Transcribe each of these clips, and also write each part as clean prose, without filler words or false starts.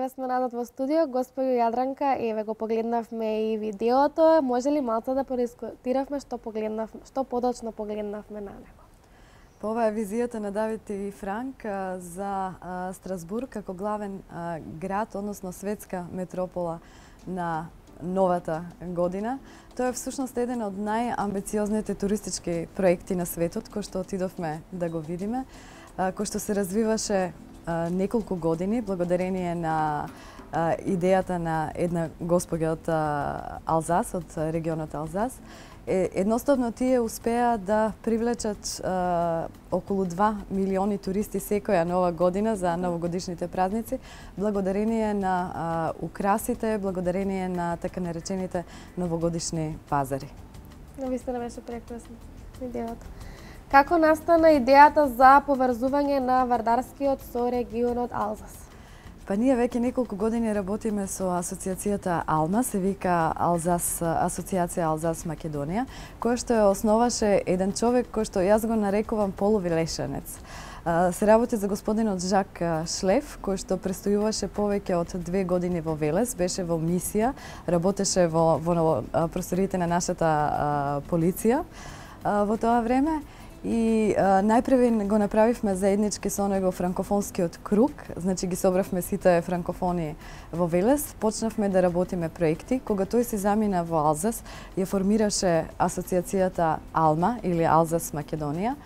Еве сме назад во студио. Господјо Јадранка, еве го погледнавме и видеото. Може ли малку да подискутиравме што подочно погледнавме на него? Ова е визијата на Давид и Франк за Страсбург како главен град, односно светска метропола на новата година. Тоа е всушност еден од најамбициозните туристички проекти на светот, кој што отидовме да го видиме, кој што се развиваше неколку години благодарение на идејата на една госпоѓа од Алзас, од регионот Алзас. Едноставно тие успеа да привлечат околу 2 милиони туристи секоја нова година за новогодишните празници, благодарение на украсите, благодарение на така наречените новогодишни пазари. Навистина беше прекрасна идејата. Како настана идејата за поврзување на Вардарскиот со регионот Алзас? Па ние веќе неколку години работиме со асоциацијата АЛМА, се вика Асоциација Алзас Македонија, која што ја основаше еден човек кој што јас го нарекувам полувилешанец. Се работи за господинот Жак Шлеф, кој што престојуваше повеќе од 2 години во Велес, беше во мисија, работеше во просториите на нашата полиција во тоа време. И најпрви го направивме заеднички со него франкофонскиот круг, значи ги собравме сите франкофони во Велес, почнавме да работиме проекти. Кога тој се замина во Алзас, ја формираше асоциацијата АЛМА или Алзас Македонија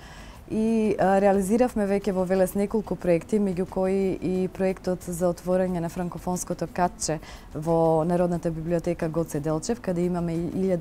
и реализиравме веќе во Велес неколку проекти, меѓу кои и проектот за отворање на франкофонското катче во Народната библиотека Гоце Делчев, каде имаме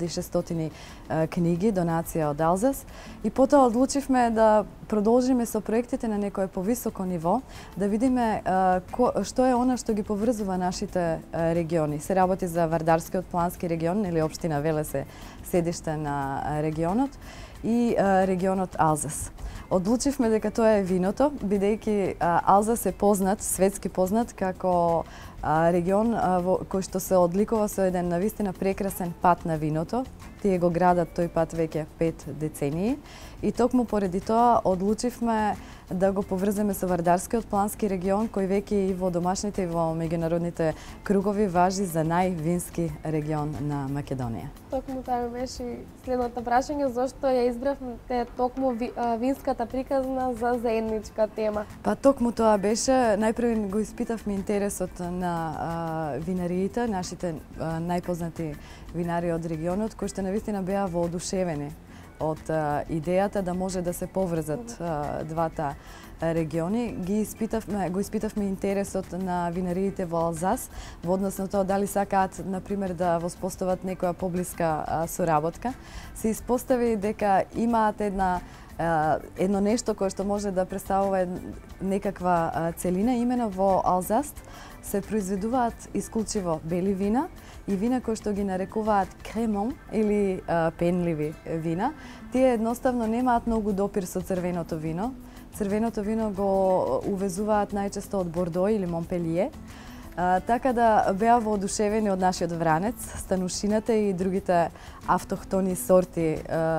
1600 книги, донација од Алзас. И потоа одлучивме да продолжиме со проектите на некое повисоко ниво, да видиме што е она што ги поврзува нашите региони. Се работи за Вардарскиот плански регион, или општина Велес е седиште на регионот, и регионот Алзас. Одлучивме дека тоа е виното, бидејќи Алзас е познат, светски познат, како регион кој што се одликува со еден навистина прекрасен пат на виното. Тие го градат тој пат веќе 5 децении. И токму поради тоа одлучивме да го поврземе со Вардарскиот плански регион, кој веќе и во домашните и во меѓународните кругови важи за највински регион на Македонија. Токму тоа беше следното прашање, зошто ја избравте токму винската приказна за заедничка тема? Па токму тоа беше, најпрви го испитавме интересот на винариите, нашите најпознати винари од регионот, кои што навистина беа воодушевени од идејата да може да се поврзат двата региони. Го испитавме интересот на винариите во Алзас во однос на тоа дали сакаат, например, да воспостават некоја поблиска соработка. Се испостави дека имаат едно нешто кое што може да представува некаква целина. Имено во Алзас се произведуваат исклучиво бели вина и вина кои што ги нарекуваат кремон или пенливи вина. Тие едноставно немаат многу допир со црвеното вино. Црвеното вино го увезуваат најчесто од Бордо или Монпелие. Така да беа воодушевени од нашиот вранец, станушината и другите автохтони сорти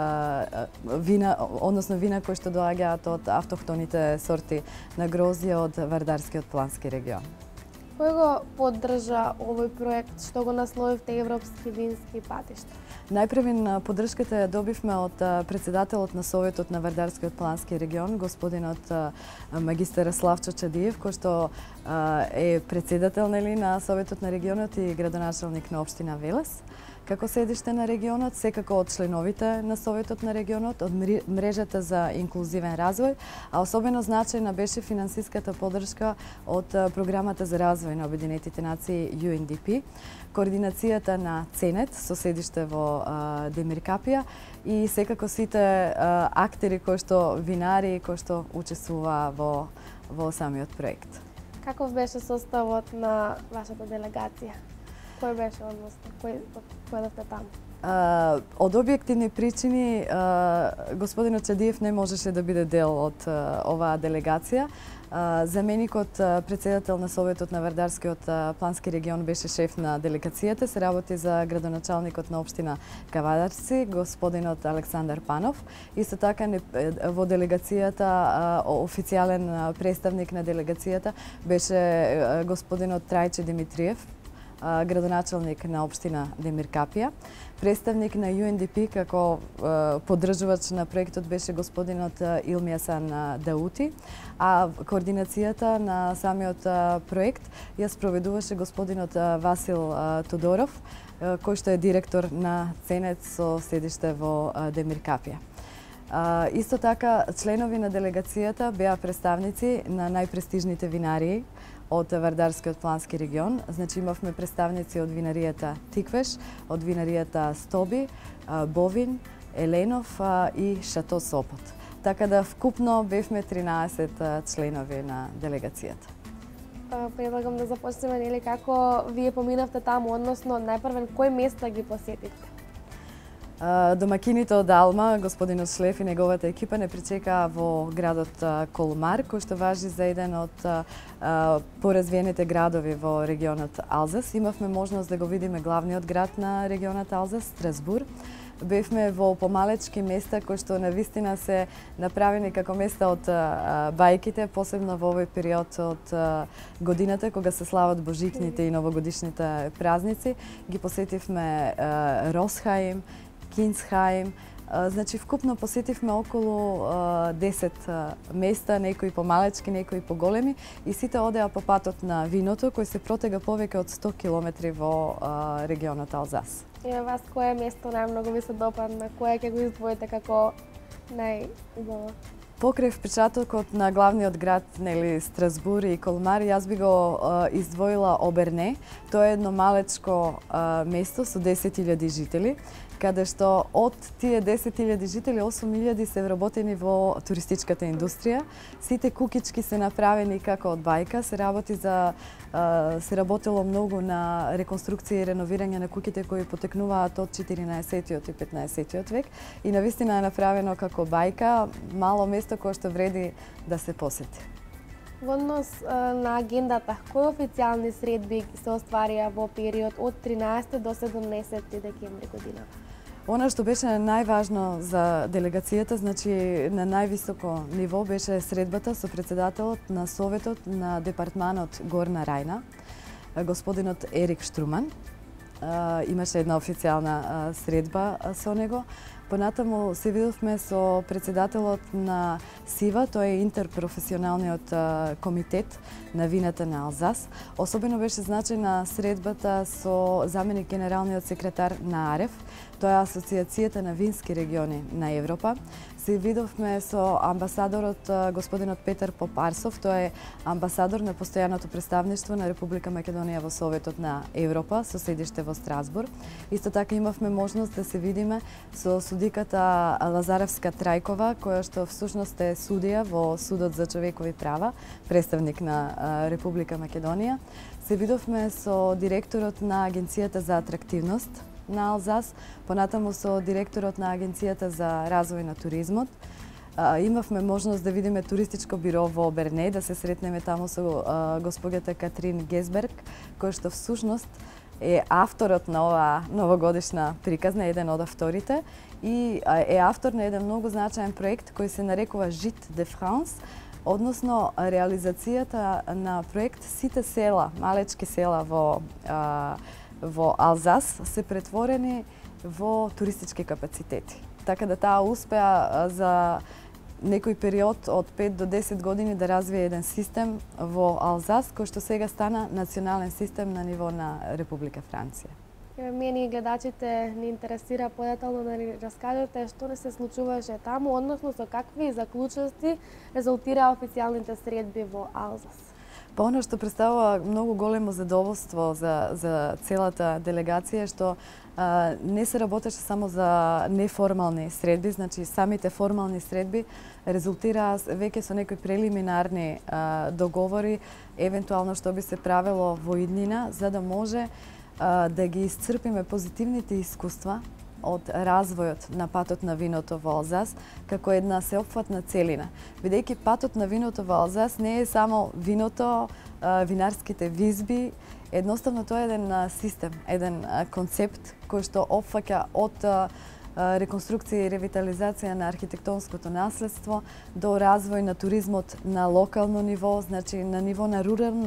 вина, односно вина кои што доаѓаат од автохтоните сорти на грозје од Вардарскиот плански регион. Кој го поддржа овој проект, што го насловивте Европски вински патишта? Најпрви поддршката ја добивме од председателот на Советот на Вардарскиот плански регион, господинот магистар Славчо Чадиев, кој што е председател на Советот на регионот и градоначалник на општина Велес. Како седиште на регионот, секако од членовите на Советот на регионот, од мрежата за инклузивен развој, а особено значајна беше финансиската поддршка од програмата за развој на Обединетите нации UNDP, координацијата на ЦЕНЕТ со седиште во Демиркапија и секако сите актери кои што винари кои што учествуваа во самиот проект. Каков беше составот на вашата делегација? Кој беше односно? Кој одевте таму? Од објективни причини, господинот Чадиев не можеше да биде дел од оваа делегација. Заменикот председател на Советот на Вардарскиот плански регион беше шеф на делегацијата, се работи за градоначалникот на општина Кавадарци, господинот Александар Панов. Исто така во делегацијата официјален представник на делегацијата беше господинот Трајче Димитриев, градоначалник на општина Демиркапија. Представник на UNDP како поддржувач на проектот беше господинот Илмијасан Даути, а координацијата на самиот проект ја спроведуваше господинот Васил Тодоров, кој што е директор на Ценец со седиште во Демиркапија. Исто така, членови на делегацијата беа представници на најпрестижните винарии од Вардарскиот плански регион. Значи имавме представници од винаријата Тиквеш, од винаријата Стоби, Бовин, Еленов и Шато Сопот. Така да вкупно бевме 13 членови на делегацијата. Предлагам да започнеме, нели, како вие поминавте таму, односно најпрвен кои места ги посетивте? Домакините од Алма, господинот Шлеф и неговата екипа не причекаа во градот Колмар, кој што важи за еден од поразвиените градови во регионот Алзас. Имавме можност да го видиме главниот град на регионот Алзас, Страсбур. Бевме во помалечки места кои што навистина се направени како места од бајките, посебно во овој период од годината кога се слават божикните и новогодишните празници. Ги посетивме Росхаим, Кинсхаим, значи вкупно посетивме околу 10 места, некои помалечки, некои поголеми, и сите одеа по патот на виното, кој се протега повеќе од 100 километри во регионот Алзас. И на вас кое место најмногу ви се допадна, кое ќе го издвоите како најубаво? Покрај впечатокот на главниот град, нели, Страсбур и Колмар, јас би го издвоила Оберне. Тоа е едно малечко место со 10.000 жители, каде што од тие 10.000 жители, 8.000 се вработени во туристичката индустрија. Сите кукички се направени како од бајка, се работело многу на реконструкција и реновирање на куќите кои потекнуваат од 14-тиот и 15-тиот век, и навистина е направено како бајка, мало место кое што вреди да се посети. Во однос на агендата, кои официјални средби се остварија во период од 13 до 17 декември година? Она што беше најважно за делегацијата, значи на највисоко ниво, беше средбата со председателот на Советот на департманот Горна Рајна, господинот Ерик Штруман. Имаше една официјална средба со него. Понатаму се видовме со председателот на СИВА, тој е интерпрофесионалниот комитет на вината на Алзас. Особено беше значајна средбата со заменик генералниот секретар на АРЕФ, тоа е Асоциацијата на вински региони на Европа. Се видовме со амбасадорот господинот Петар Попарсов, тој е амбасадор на постојаното представништво на Република Македонија во Советот на Европа со седиште во Страсбур. Исто така имавме можност да се видиме со судиката Лазаревска Трајкова, која што всушност е судија во Судот за човекови права, представник на Република Македонија. Се видовме со директорот на Агенцијата за атрактивност на Алзас, понатаму со директорот на Агенцијата за развој на туризмот. Имавме можност да видиме туристичко биро во Оберне, да се сретнеме таму со господјата Катрин Гесберг, кој што всушност е авторот на оваа новогодишна приказна, еден од авторите, и е автор на еден многу значаен проект кој се нарекува Жит де Франс, односно реализацијата на проект сите села, малечки села во Алзас се претворени во туристички капацитети. Така да таа успеа за некој период од 5 до 10 години да развие еден систем во Алзас, кој што сега стана национален систем на ниво на Република Франција. Мене и гледачите ни интересира подетално да ни раскажете што не се случуваше таму, односно со какви заклучности резултираа официјалните средби во Алзас. Па она што представува многу големо задоволство за целата делегација, што не се работеше само за неформални средби, значи самите формални средби резултираа веќе со некои прелиминарни договори, евентуално што би се правело во иднина, за да може да ги исцрпиме позитивните искуства од развојот на патот на виното во Алзас како една сеопфатна целина. Бидејќи патот на виното во Алзас не е само виното, винарските визби, едноставно тоа е еден систем, еден концепт кој што опфаќа од реконструкција и ревитализација на архитектонското наследство до развој на туризмот на локално ниво, значи на ниво на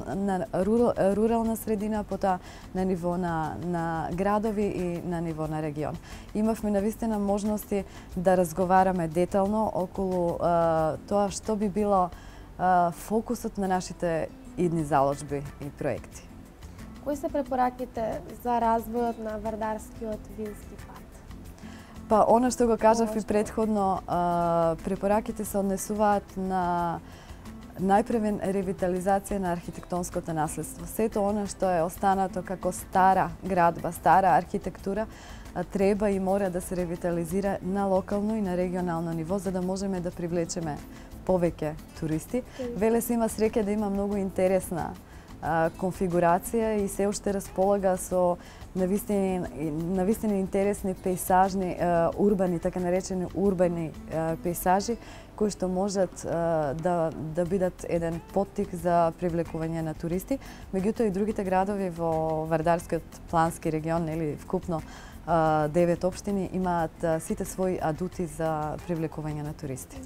рурална средина, потоа на ниво на градови и на ниво на регион. Имавме навистина можности да разговараме детално околу тоа што би било фокусот на нашите идни заложби и проекти. Кои се препораките за развојот на Вардарскиот вински пат? Па, она што го кажав и предходно, препораките се однесуваат на најпрвен ревитализација на архитектонското наследство. Сето она што е останато како стара градба, стара архитектура, треба и мора да се ревитализира на локално и на регионално ниво, за да можеме да привлечеме повеќе туристи. Велес има среќа да има многу интересна конфигурација и се уште располага со навистина интересни пейсажни, урбани, така наречени урбани пейсажи, кои што можат да бидат еден поттик за привлекување на туристи. Меѓутоа и другите градови во Вардарскиот плански регион, или вкупно 9 општини, имаат сите своји адути за привлекување на туристи.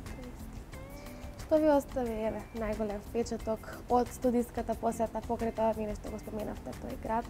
Што ви остави најголем впечаток од студиската посета покрај тоа што го споменавте тој град?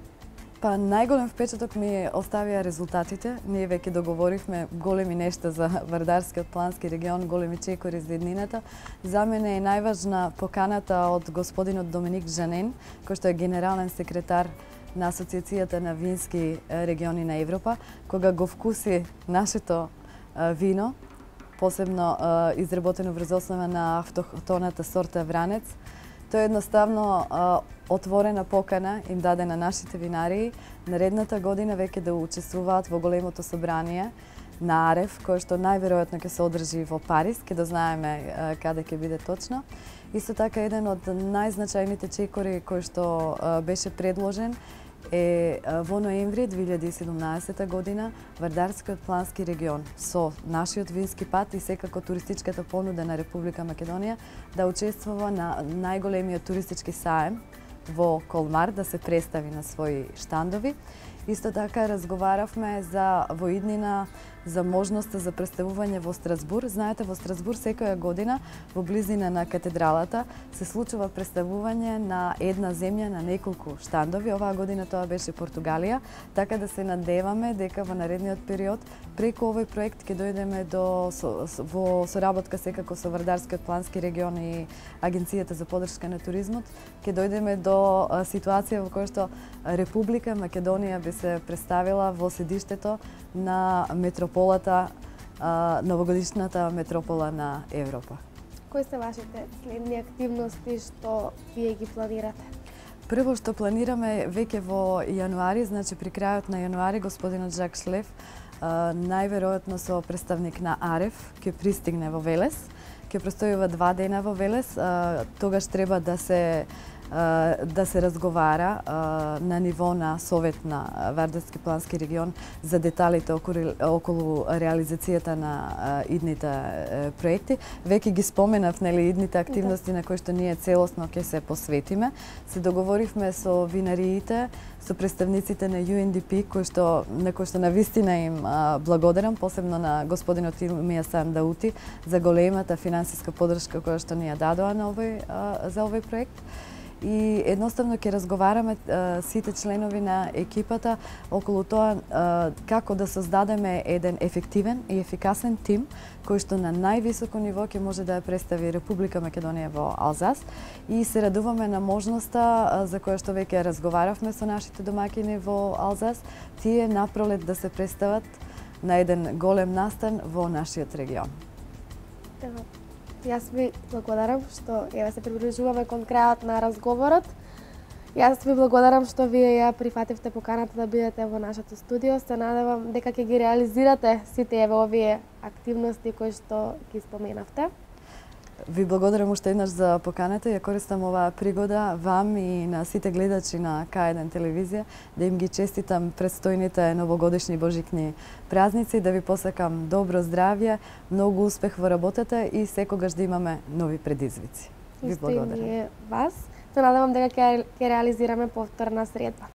Па најголем впечаток ми оставија резултатите. Ние веќе договоривме големи нешта за Вардарскиот плански регион, големи чекори за иднината. За мене е најважна поканата од господинот Доминик Жанен, кој што е генерален секретар на Асоциацијата на вински региони на Европа, кога го вкуси нашето вино, посебно изработено врз основа на автохтоната сорта Вранец. Тоа е едноставно отворена покана им даде на нашите винари наредната година веќе да учествуваат во големото собрание на АРЕФ, кој што најверојатно ќе се одржи во Париз, ќе дознаеме каде ќе биде точно. Исто така еден од најзначајните чекори кој што беше предложен е во ноември 2017 година Вардарскиот плански регион со нашиот вински пат и секако туристичката понуда на Република Македонија да учествува на најголемиот туристички саем во Колмар, да се представи на своји штандови. Исто така разговаравме за во иднина за можноста за представување во Страсбур. Знаете, во Страсбур секоја година во близина на катедралата се случува представување на една земја на неколку штандови. Оваа година тоа беше Португалија, така да се надеваме дека во наредниот период преку овој проект ќе дојдеме во соработка секако со Вардарскиот плански регион и Агенцијата за поддршка на туризмот, ќе дојдеме до ситуација во која што Република Македонија би се представила во седиштето на метрополата, новогодишната метропола на Европа. Кои се вашите следни активности што вие ги планирате? Прво што планираме веќе во јануари, значи при крајот на јануари, господинот Жак Шлев, најверојатно со представник на АРЕФ, ќе пристигне во Велес. Ќе престојува 2 дена во Велес. Тогаш треба да се разговара на ниво на Совет на Вардарски плански регион за деталите околу реализацијата на идните проекти. Веќе ги споменав, нели, идните активности на кои што ние целосно ќе се посветиме. Се договоривме со винариите, со представниците на UNDP, на кои што навистина им благодарам, посебно на господинот Илмија Сандаути за големата финансиска поддршка која што ни ја дадоа за овој проект. И едноставно ќе разговараме сите членови на екипата околу тоа како да создадеме еден ефективен и ефикасен тим кој што на највисоко ниво ќе може да ја представи Република Македонија во Алзас, и се радуваме на можноста за која што веќе разговаравме со нашите домаќини во Алзас, тие напролет да се представат на еден голем настан во нашиот регион. Јас ви благодарам што се приближуваме кон крајот на разговорот. Јас ви благодарам што вие ја прифативте поканата да бидете во нашето студио. Се надевам дека ќе ги реализирате сите овие активности кои што ги споменавте. Ви благодарам уште еднаш за поканата. Ја користам оваа пригода вам и на сите гледачи на К1 телевизија да им ги честитам предстојните новогодишни божикни празници, да ви посакам добро здравје, многу успех во работата и секогаш да имаме нови предизвици. Ви благодарам. Вас. Се надевам дека ќе реализираме повторна средба.